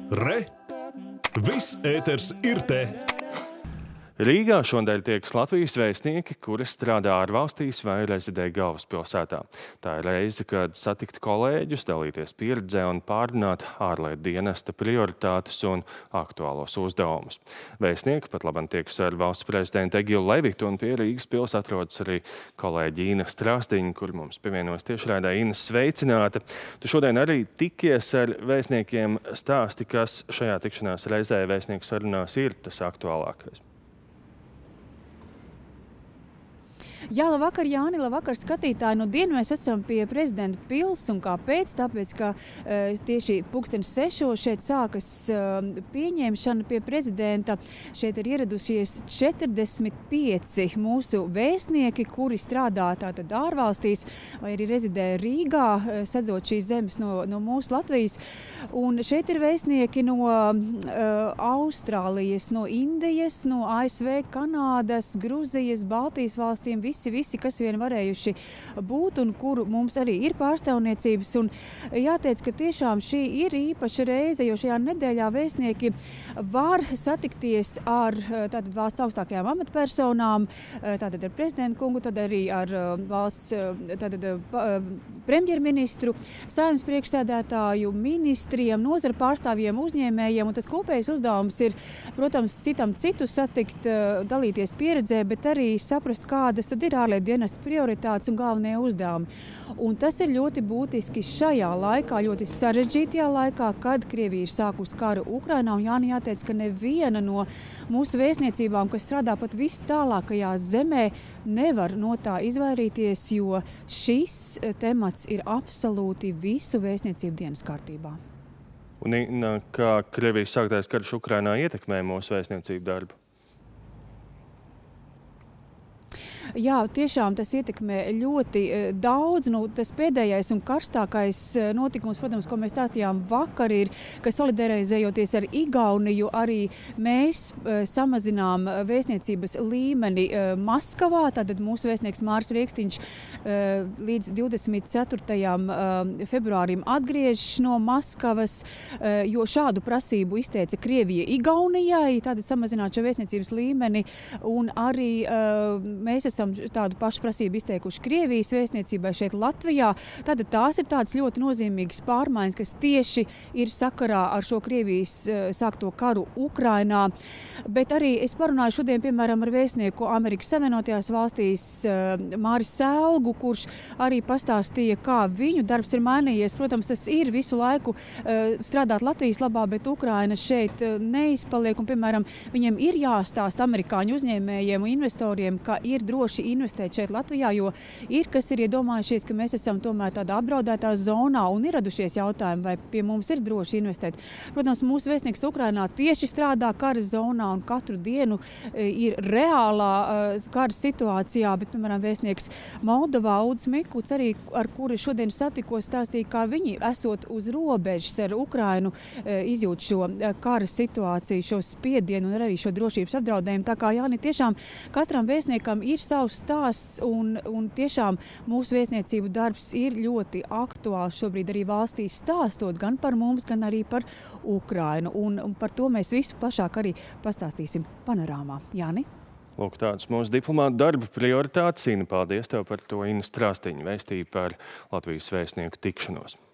Re! Viss ēters ir te! Rīgā šonadēļ tiekas Latvijas vēstnieki, kuri strādā ārvalstīs vai rezidē galvaspilsētā. Tā ir reize, kad satikt kolēģus, dalīties pieredzē un pārrunāt ārlietu dienesta prioritātes un aktuālos uzdevumus. Vēstnieki pat labam tiekas ar valsts prezidentu Egilu Levitu, un pie Rīgas pils atrodas arī kolēģi Ina Strasdiņa, kuri mums pievienojas tiešraidē. Ina, sveicināta! Tu šodien arī tikies ar vēstniekiem. Stāsti, kas šajā tikšanās reizē vēstnieku sarunās ir tas aktuālākais. Jā, labvakar, Jāni, labvakar, skatītāji. Nu, dienu mēs esam pie prezidenta pils, un kāpēc? Tāpēc, ka tieši 6:00 šeit sākas pieņemšana pie prezidenta. Šeit ir ieradušies 45 mūsu vēstnieki, kuri strādā tātad ārvalstīs vai arī rezidē Rīgā, sadzot šīs zemes no mūsu Latvijas. Un šeit ir vēstnieki no Austrālijas, no Indijas, no ASV, Kanādas, Gruzijas, Baltijas valstīm, visi, kas vien varējuši būt un kuru mums arī ir pārstāvniecības. Un jāteic, ka tiešām šī ir īpaša reize, jo šajā nedēļā vēstnieki var satikties ar tātad valsts augstākajām amatpersonām, tātad ar prezidentu kungu, tad arī ar valsts premjerministru, saimnes priekšsēdētāju, ministriem, nozara pārstāvjiem, uzņēmējiem. Un tas kopējais uzdevums ir, protams, citam citu satikt, dalīties pieredzē, bet arī saprast, kādas tad ir ārlietu dienesta prioritātes un galvenie uzdevumi. Un tas ir ļoti būtiski šajā laikā, ļoti sarežģītajā laikā, kad Krievija ir sākusi karu Ukrainā. Un Jāni, jāteic, ka neviena no mūsu vēstniecībām, kas strādā pat vis tālākajā zemē, nevar no tā izvairīties, jo šis temats ir absolūti visu vēstniecību dienas kārtībā. Un kā Krievijas sāktais karš Ukrainā ietekmē mūsu vēstniecību darbu? Jā, tiešām tas ietekmē ļoti daudz. Tas pēdējais un karstākais notikums, protams, ko mēs stāstījām vakar, ir, ka solidarizējoties ar Igauniju, arī mēs samazinām vēstniecības līmeni Maskavā. Tātad mūsu vēstnieks Māris Riektiņš līdz 24. februārim atgriežas no Maskavas, jo šādu prasību izteica Krievija Igaunijai, tātad samazināt šo vēstniecības līmeni, un arī mēs esam tādu pašu prasību izteikuši Krievijas vēstniecībai šeit Latvijā. Tātad tās ir tādas ļoti nozīmīgas pārmaiņas, kas tieši ir sakarā ar šo Krievijas sākto karu Ukrainā. Bet arī es parunāju šodien, piemēram, ar vēstnieku Amerikas Savienotajās valstīs Māris Selgu, kurš arī pastāstīja, kā viņu darbs ir mainījies. Protams, tas ir visu laiku strādāt Latvijas labā, bet Ukraina šeit neizpaliek. Un, piemēram, viņiem ir jāstāst amerikāņu uzņēmējiem un investoriem, ka ir droši investēt šeit Latvijā, jo ir, kas ir iedomājušies, ka mēs esam tomēr tādā apdraudētā zonā un ir radušies jautājumi, vai pie mums ir droši investēt. Protams, mūsu vēstnieks Ukrainā tieši strādā kara zonā un katru dienu ir reālā kara situācijā, bet, piemēram, vēstnieks Moldovā Uldis Mikuts arī, ar kuri šodien satikos, stāstīja, kā viņi esot uz robežas ar Ukrainu, izjūt šo kara situāciju, šo spiedienu un arī šo drošības apdraudējumu. Tā kā, Jāni, tiešām katram vēstniekam ir savs stāsts un tiešām mūsu vēstniecību darbs ir ļoti aktuāls šobrīd arī valstī, stāstot gan par mums, gan arī par Ukrainu. Un par to mēs visu plašāk arī pastāstīsim panorāmā. Jāni? Lūk, tāds mūsu diplomāta darba prioritātes. Ina, paldies tev par to. Ina Strasdiņa vēstīja par Latvijas vēstnieku tikšanos.